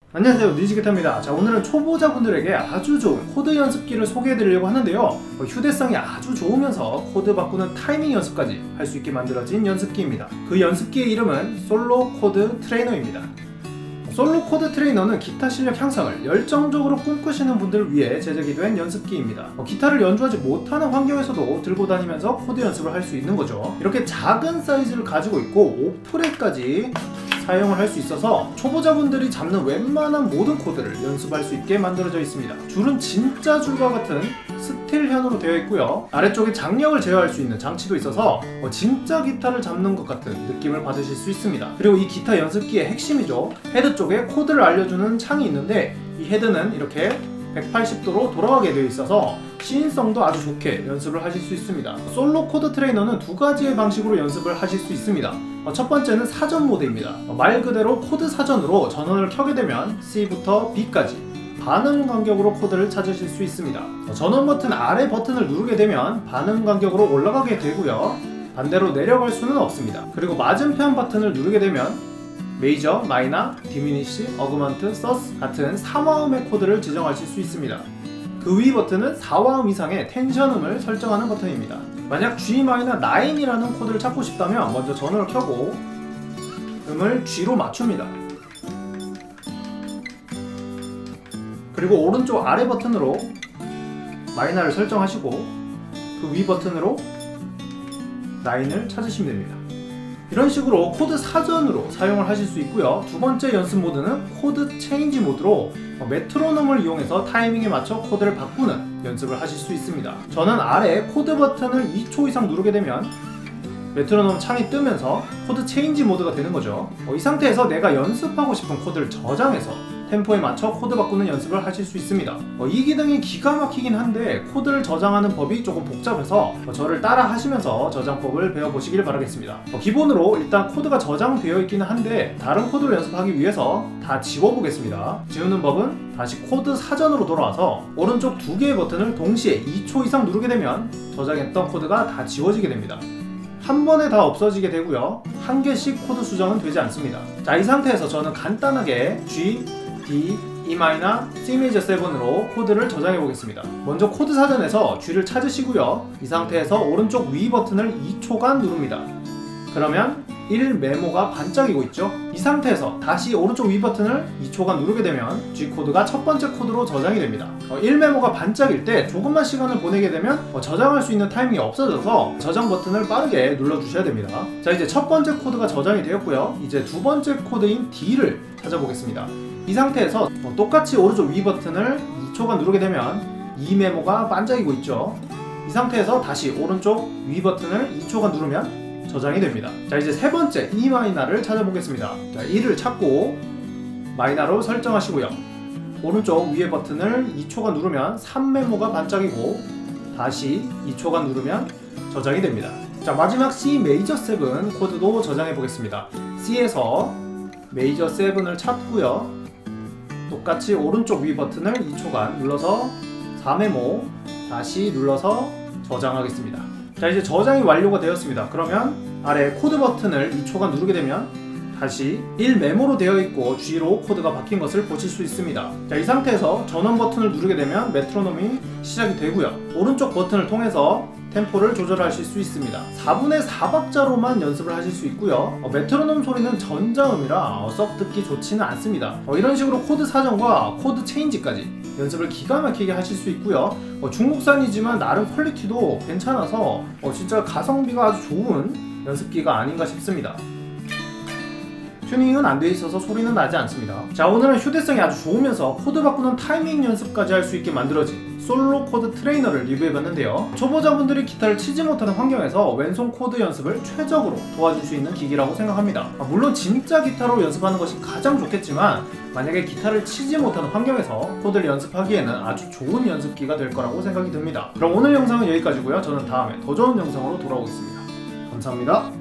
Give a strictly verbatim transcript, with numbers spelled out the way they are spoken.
안녕하세요, 뮤직기타입니다. 자, 오늘은 초보자분들에게 아주 좋은 코드 연습기를 소개해드리려고 하는데요, 어, 휴대성이 아주 좋으면서 코드 바꾸는 타이밍 연습까지 할 수 있게 만들어진 연습기입니다. 그 연습기의 이름은 솔로 코드 트레이너입니다. 솔로 코드 트레이너는 기타 실력 향상을 열정적으로 꿈꾸시는 분들을 위해 제작이 된 연습기입니다. 어, 기타를 연주하지 못하는 환경에서도 들고 다니면서 코드 연습을 할 수 있는 거죠. 이렇게 작은 사이즈를 가지고 있고 오 프렛까지 사용을 할 수 있어서 초보자분들이 잡는 웬만한 모든 코드를 연습할 수 있게 만들어져 있습니다. 줄은 진짜 줄과 같은 스틸현으로 되어 있고요, 아래쪽에 장력을 제어할 수 있는 장치도 있어서 어, 진짜 기타를 잡는 것 같은 느낌을 받으실 수 있습니다. 그리고 이 기타 연습기의 핵심이죠, 헤드 쪽에 코드를 알려주는 창이 있는데 이 헤드는 이렇게 백팔십 도로 돌아가게 되어 있어서 시인성도 아주 좋게 연습을 하실 수 있습니다. 솔로 코드 트레이너는 두 가지의 방식으로 연습을 하실 수 있습니다. 첫 번째는 사전 모드입니다. 말 그대로 코드 사전으로 전원을 켜게 되면 C부터 B까지 반음 간격으로 코드를 찾으실 수 있습니다. 전원 버튼 아래 버튼을 누르게 되면 반음 간격으로 올라가게 되고요, 반대로 내려갈 수는 없습니다. 그리고 맞은편 버튼을 누르게 되면 메이저, 마이너, 디미니시, 어그먼트, 서스 같은 삼 화음의 코드를 지정하실 수 있습니다. 그 위 버튼은 사 화음 이상의 텐션음을 설정하는 버튼입니다. 만약 G 마이너 구이라는 코드를 찾고 싶다면 먼저 전원을 켜고 음을 G로 맞춥니다. 그리고 오른쪽 아래 버튼으로 마이너를 설정하시고 그 위 버튼으로 구을 찾으시면 됩니다. 이런 식으로 코드 사전으로 사용을 하실 수 있고요, 두 번째 연습 모드는 코드 체인지 모드로 메트로놈을 이용해서 타이밍에 맞춰 코드를 바꾸는 연습을 하실 수 있습니다. 저는 아래 코드 버튼을 이 초 이상 누르게 되면 메트로놈 창이 뜨면서 코드 체인지 모드가 되는 거죠. 이 상태에서 내가 연습하고 싶은 코드를 저장해서 템포에 맞춰 코드 바꾸는 연습을 하실 수 있습니다. 이 기능이 기가 막히긴 한데 코드를 저장하는 법이 조금 복잡해서 저를 따라 하시면서 저장법을 배워보시길 바라겠습니다. 기본으로 일단 코드가 저장되어 있기는 한데 다른 코드를 연습하기 위해서 다 지워보겠습니다. 지우는 법은 다시 코드 사전으로 돌아와서 오른쪽 두 개의 버튼을 동시에 이 초 이상 누르게 되면 저장했던 코드가 다 지워지게 됩니다. 한 번에 다 없어지게 되고요, 한 개씩 코드 수정은 되지 않습니다. 자, 이 상태에서 저는 간단하게 G, D, E 마이너, C 메이저 칠으로 코드를 저장해 보겠습니다. 먼저 코드 사전에서 G를 찾으시고요, 이 상태에서 오른쪽 위 버튼을 이 초간 누릅니다. 그러면 일 메모가 반짝이고 있죠. 이 상태에서 다시 오른쪽 위 버튼을 이 초간 누르게 되면 G 코드가 첫 번째 코드로 저장이 됩니다. 어, 일 메모가 반짝일 때 조금만 시간을 보내게 되면 어, 저장할 수 있는 타이밍이 없어져서 저장 버튼을 빠르게 눌러 주셔야 됩니다. 자, 이제 첫 번째 코드가 저장이 되었고요, 이제 두 번째 코드인 D를 찾아보겠습니다. 이 상태에서 어, 똑같이 오른쪽 위 버튼을 이 초간 누르게 되면 이 메모가 반짝이고 있죠. 이 상태에서 다시 오른쪽 위 버튼을 이 초간 누르면 저장이 됩니다. 자, 이제 세 번째 E 마이너를 찾아보겠습니다. 자, 이를 찾고 마이너로 설정하시고요, 오른쪽 위에 버튼을 이 초간 누르면 삼 메모가 반짝이고 다시 이 초간 누르면 저장이 됩니다. 자, 마지막 C 메이저 칠 코드도 저장해 보겠습니다. C에서 메이저 칠을 찾고요, 똑같이 오른쪽 위 버튼을 이 초간 눌러서 사 메모 다시 눌러서 저장하겠습니다. 자, 이제 저장이 완료가 되었습니다. 그러면 아래 코드 버튼을 이 초간 누르게 되면 다시 일 메모로 되어 있고 G로 코드가 바뀐 것을 보실 수 있습니다. 자, 이 상태에서 전원 버튼을 누르게 되면 메트로놈이 시작이 되고요, 오른쪽 버튼을 통해서 템포를 조절하실 수 있습니다. 사분의 사 박자로만 연습을 하실 수 있고요, 어, 메트로놈 소리는 전자음이라 어, 썩 듣기 좋지는 않습니다. 어, 이런 식으로 코드 사전과 코드 체인지까지 연습을 기가 막히게 하실 수 있고요, 어, 중국산이지만 나름 퀄리티도 괜찮아서 어, 진짜 가성비가 아주 좋은 연습기가 아닌가 싶습니다. 튜닝은 안 돼 있어서 소리는 나지 않습니다. 자, 오늘은 휴대성이 아주 좋으면서 코드 바꾸는 타이밍 연습까지 할 수 있게 만들어진 솔로 코드 트레이너를 리뷰해봤는데요, 초보자분들이 기타를 치지 못하는 환경에서 왼손 코드 연습을 최적으로 도와줄 수 있는 기기라고 생각합니다. 물론 진짜 기타로 연습하는 것이 가장 좋겠지만 만약에 기타를 치지 못하는 환경에서 코드를 연습하기에는 아주 좋은 연습기가 될 거라고 생각이 듭니다. 그럼 오늘 영상은 여기까지고요, 저는 다음에 더 좋은 영상으로 돌아오겠습니다. 감사합니다.